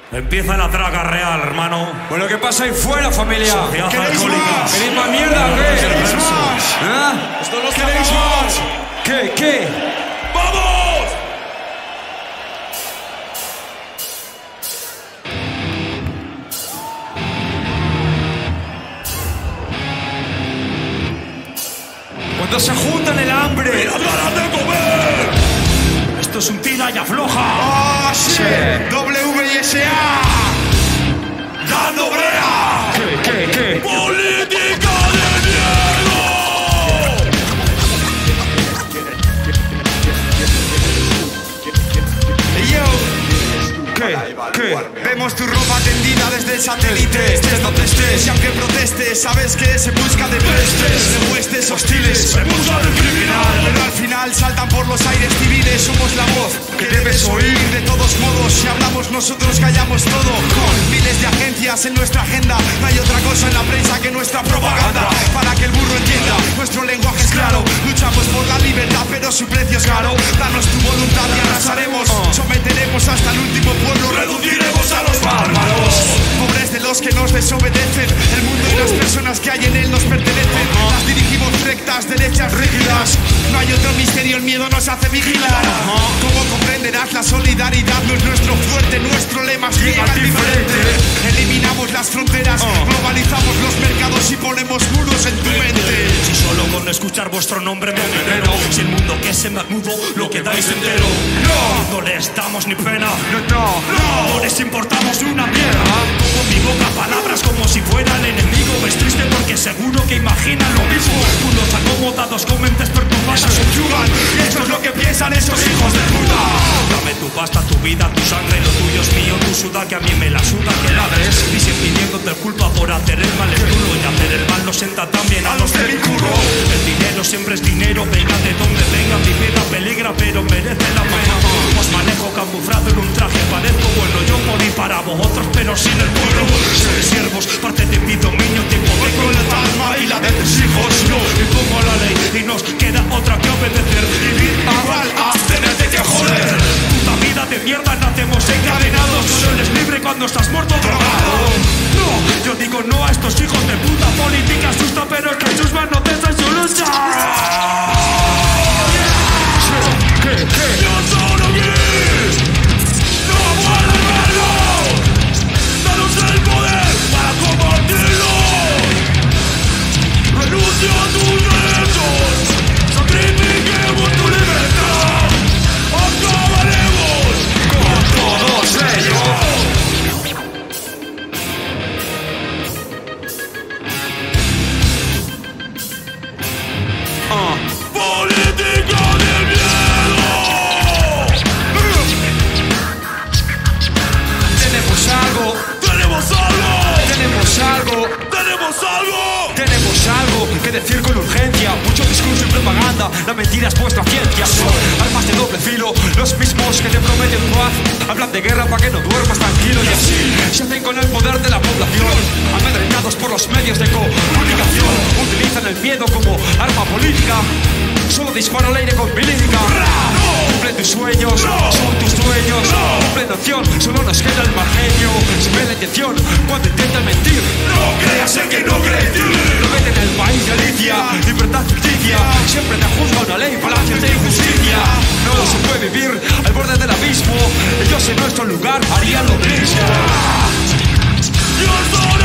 Empieza la traga real, hermano. Bueno, ¿qué pasa ahí fuera, familia? Sociedad ¿Queréis alcohólica. más? ¿Queréis más mierda o qué? ¿Queréis más? ¿Ah? Esto no ¿Queréis más? ¿Qué? ¡Vamos! Cuando se juntan el hambre. ¡Mira, ganas de comer! Esto es un tira y afloja. ¡Ah, sí! WSA. ¡Dando brea! ¿Qué? ¡Política de miedo! ¿Qué? Vemos tu ropa tendida desde el satélite. Estés donde estés y aunque protestes, sabes que se busca de prestes, de huestes hostiles. Se busca del criminal. Pero al final saltan por los aires civiles. Somos la voz que debes oír. De todos modos, si hablamos nosotros callamos todo. Con miles de agencias en nuestra agenda, no hay otra cosa en la prensa que nuestra propaganda. Para que el burro entienda, nuestro lenguaje es claro. Luchamos por la libertad, pero su precio es caro. Danos tu voluntad y arrasaremos. Someteremos hasta el último pueblo. Reduciremos a los bárbaros. Pobres de los que nos desobedecen. El mundo y las personas que hay en él nos pertenecen. Las dirigimos rectas, derechas, rígidas. No hay otro misterio, el miedo nos hace vigilar. Como comprenderás, la solidaridad no es nuestro fuerte. Nuestro lema es llegar diferente. Eliminamos las fronteras, globalizamos los mercados y ponemos muros en tu mente. Si solo con escuchar vuestro nombre me enveneno. Si el mundo que se me agudo lo quedáis entero. No les damos ni pena. No les importamos una mierda. Pongo en mi boca palabras como si fuera el enemigo. Es triste porque seguro que imaginan lo mismo. Unos acomodados con mentes perturbadas subyugan. Y esto es lo que piensan esos hijos de puta. Dame tu pasta, tu vida, tu sangre, lo tuyo es mío. Tu suda que a mí me la suda que ladres. Y si pidiéndote culpa por hacer el mal es duro. Y hacer el mal lo sienta también a los de mi curro. El dinero siempre es dinero, venga de donde venga. Mi vida peligra pero merece la pena. Os manejo camuflado en un traje. Parezco bueno, yo morí para vosotros pero sin el pueblo. Sois siervos, parte de mi dominio. Tiempo de con el alma y la de tus hijos. Yo impongo la ley y nos queda otra que obedecer. Vivir igual a tenerte que joder. Puta vida de mierda, nacemos encadenados. Solo eres libre cuando estás muerto drogado. No, yo digo no a estos hijos de puta. Política asusta pero es que en sus manos está su lucha. Yo solo quiero. ¡No puedo verlo! ¡Danos el poder para combatirlo! ¡Renuncio a tus derechos! ¡Sacrifiquemos tu libertad! ¡Acabaremos con todos ellos! ¡Política del miedo! Tenemos algo. Tenemos algo que decir con urgencia. Mucho discurso y propaganda, la mentira es vuestra ciencia. Son armas de doble filo, los mismos que te prometen paz. Hablan de guerra para que no duermas tranquilo. Y así se hacen con el poder de la población. Amedrentados por los medios de comunicación. Utilizan el miedo como arma política. Solo dispara al aire con milítica. Cumplen tus sueños, son tus dueños. Cumplen opción, solo nos queda el margenio. Se ve la intención cuando intentan mentir. No creas en que no crees. Lo meten en el país de Alicia, libertad ficticia. Siempre te juzga una ley, palacios de injusticia. No se puede vivir al borde del abismo. Ellos en nuestro lugar harían lo mismo. Yo soy